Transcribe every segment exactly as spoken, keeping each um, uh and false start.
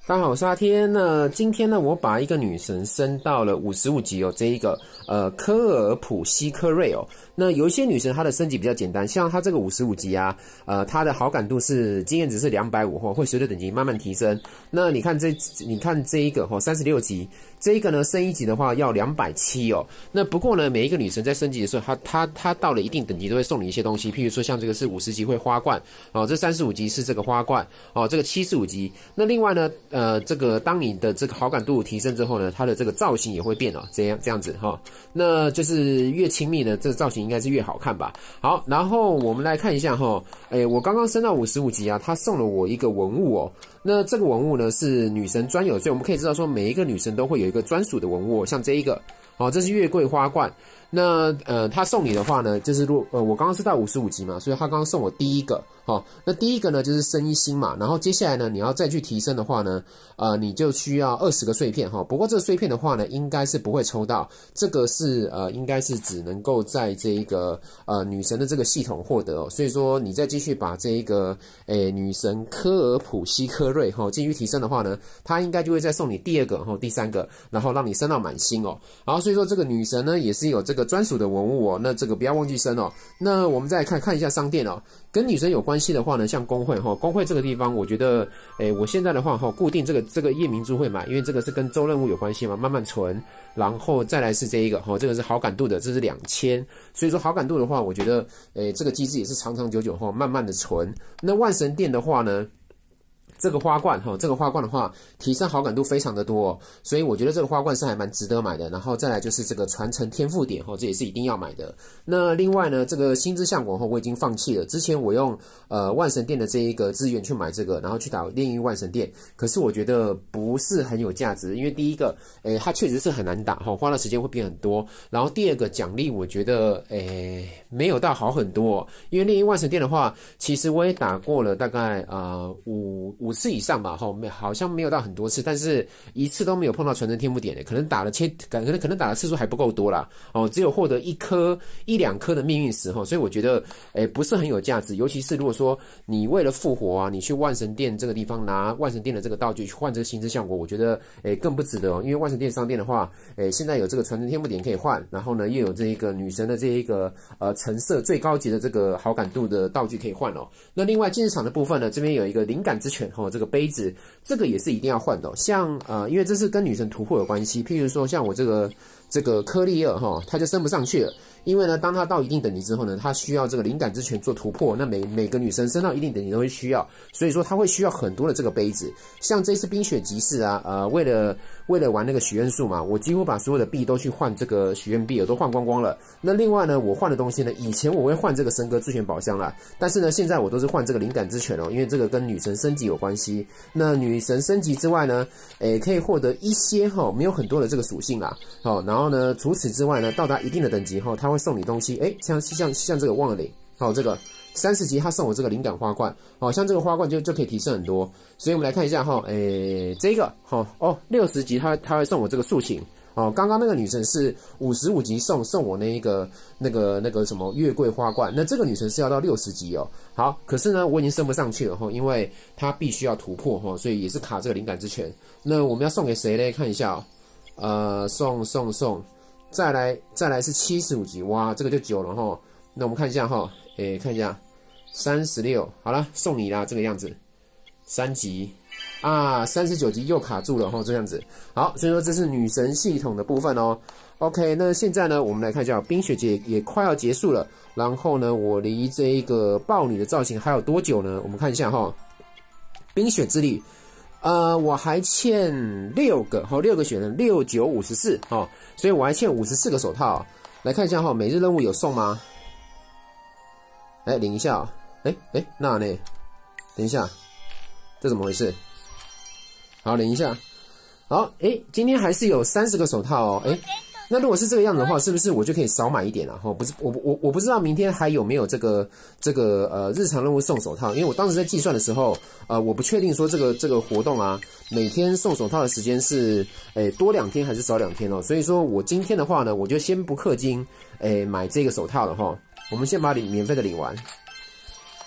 大家好，我是阿天。那今天呢，我把一个女神升到了五十五级哦，这一个呃科尔普西科瑞哦。那有一些女神她的升级比较简单，像她这个五十五级啊，呃，她的好感度是经验值是两百五哦，会随着等级慢慢提升。那你看这，你看这一个哦，三十六级，这一个呢升一级的话要两百七哦。那不过呢，每一个女神在升级的时候，她她她到了一定等级都会送你一些东西，譬如说像这个是五十级会花冠哦，这三十五级是这个花冠哦，这个七十五级。那另外呢，呃，这个当你的这个好感度提升之后呢，它的这个造型也会变哦，这样这样子哈、哦。那就是越亲密呢，这个造型应该是越好看吧。好，然后我们来看一下哈、哦，诶，我刚刚升到五十五级啊，他送了我一个文物哦。那这个文物呢是女神专有，所以我们可以知道说每一个女神都会有一个专属的文物、哦，像这一个，哦，这是月桂花冠。那呃，他送你的话呢，就是如呃，我刚刚是到五十五级嘛，所以他刚刚送我第一个，哦，那第一个呢就是升一星嘛，然后接下来呢，你要再去提升的话呢，呃，你就需要二十个碎片哈、哦。不过这个碎片的话呢，应该是不会抽到，这个是呃，应该是只能够在这一个呃女神的这个系统获得哦。所以说你再继续把这一个诶女神科尔普西科瑞哈、哦、继续提升的话呢，它应该就会再送你第二个哈、哦、第三个，然后让你升到满星哦。然后所以说这个女神呢也是有这个专属的文物哦，那这个不要忘记升哦。那我们再来看看一下商店哦，跟女神有关系的话呢，像工会哈，工会这个地方，我觉得，诶，我现在的话哈，固定这个这个夜明珠会买，因为这个是跟周任务有关系嘛，慢慢存，然后再来是这一个哈，这个是好感度的，这是两千，所以说好感度的话，我觉得，诶，这个机制也是长长久久哈，慢慢的存。那万神殿的话呢？这个花冠哈，这个花冠的话，提升好感度非常的多、哦，所以我觉得这个花冠是还蛮值得买的。然后再来就是这个传承天赋点哈，这也是一定要买的。那另外呢，这个星之相国哈，我已经放弃了。之前我用呃万神殿的这一个资源去买这个，然后去打炼狱万神殿，可是我觉得不是很有价值，因为第一个，诶，它确实是很难打哈，花的时间会变很多。然后第二个奖励，我觉得诶没有到好很多、哦，因为炼狱万神殿的话，其实我也打过了大概呃五五。五次以上吧，哈，好像没有到很多次，但是一次都没有碰到传承天赋点的，可能打了千，可能可能打的次数还不够多啦，哦，只有获得一颗一两颗的命运石哈，所以我觉得，诶，不是很有价值，尤其是如果说你为了复活啊，你去万神殿这个地方拿万神殿的这个道具去换这个星之相国，我觉得，诶，更不值得哦，因为万神殿商店的话，诶，现在有这个传承天赋点可以换，然后呢，又有这一个女神的这一个呃橙色最高级的这个好感度的道具可以换哦。那另外竞技场的部分呢，这边有一个灵感之泉哈。哦，这个杯子，这个也是一定要换的、哦。像呃，因为这是跟女神突破有关系。譬如说，像我这个这个科利尔哈，它就升不上去了。因为呢，当它到一定等级之后呢，它需要这个灵感之泉做突破。那每每个女生升到一定等级都会需要，所以说它会需要很多的这个杯子。像这次冰雪集市啊，呃，为了为了玩那个许愿树嘛，我几乎把所有的币都去换这个许愿币，我都换光光了。那另外呢，我换的东西呢，以前我会换这个神格之泉宝箱啦，但是呢，现在我都是换这个灵感之泉哦，因为这个跟女神升级有关系。那女神升级之外呢，诶，可以获得一些哈、哦，没有很多的这个属性啦。好、哦，然后呢，除此之外呢，到达一定的等级后，它会送你东西，诶，像像像这个忘了领，好、哦，这个三十级他送我这个灵感花冠，好、哦，像这个花冠就就可以提升很多。所以我们来看一下哈、哦，诶，这个好、哦、哦，六十级他他会送我这个塑形。哦，刚刚那个女神是五十五级送送我那一个那个那个什么月桂花冠，那这个女神是要到六十级哦。好，可是呢，我已经升不上去了哈，因为她必须要突破哈，所以也是卡这个灵感之泉。那我们要送给谁嘞？看一下哦，呃，送送送，再来再来是七十五级，哇，这个就久了哈。那我们看一下哈，诶，看一下三十六，好了，送你啦，这个样子，三级。啊，三十九级又卡住了哈，这样子。好，所以说这是女神系统的部分哦。OK， 那现在呢，我们来看一下冰雪节也快要结束了。然后呢，我离这一个豹女的造型还有多久呢？我们看一下哈，冰雪之旅，呃，我还欠六个哈，六个血人，六九五十四哈，所以我还欠五十四个手套。来看一下哈，每日任务有送吗？哎，领一下哦。哎哎，那呢？等一下。这怎么回事？好，等一下。好，诶，今天还是有三十个手套哦。诶，那如果是这个样子的话，是不是我就可以少买一点了？哈，不是，我我我不知道明天还有没有这个这个呃日常任务送手套，因为我当时在计算的时候，呃，我不确定说这个这个活动啊，每天送手套的时间是诶多两天还是少两天哦。所以说我今天的话呢，我就先不氪金，诶买这个手套了哈。我们先把领免费的领完。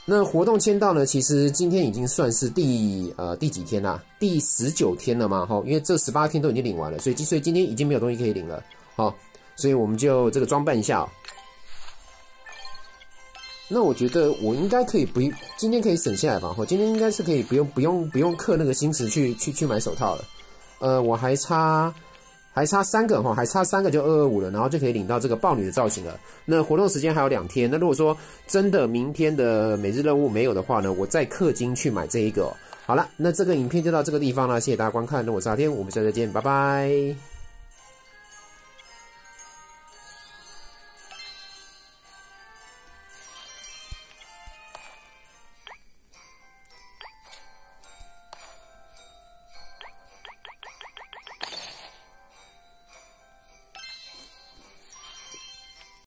那活动签到呢？其实今天已经算是第呃第几天啦？第十九天了嘛，哈，因为这十八天都已经领完了，所以所以今天已经没有东西可以领了，好，所以我们就这个装扮一下、哦。那我觉得我应该可以不今天可以省下来吧，哈，今天应该是可以不用不用不用氪那个星石去去去买手套了，呃，我还差。还差三个哈，还差三个就二二五了，然后就可以领到这个豹女的造型了。那活动时间还有两天，那如果说真的明天的每日任务没有的话呢，我再氪金去买这一个、哦。好了，那这个影片就到这个地方了，谢谢大家观看，那我是阿天，我们下次再见，拜拜。